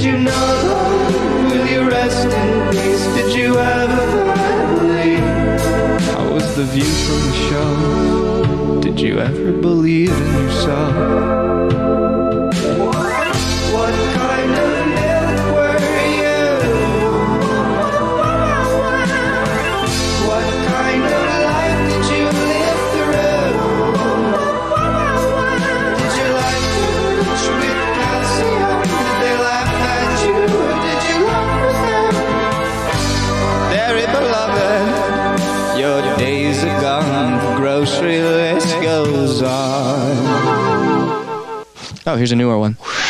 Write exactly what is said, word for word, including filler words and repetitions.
you know, Lord, will you rest in peace? Did you ever believe? How was the view from the show? Did you ever believe in yourself? What kind of milk were you? What kind of life did you live through? Did you like to reach with calcium? Did they laugh at you? Or did you laugh with them? Very beloved, your days are gone, the grocery list goes on. Oh, here's a newer one.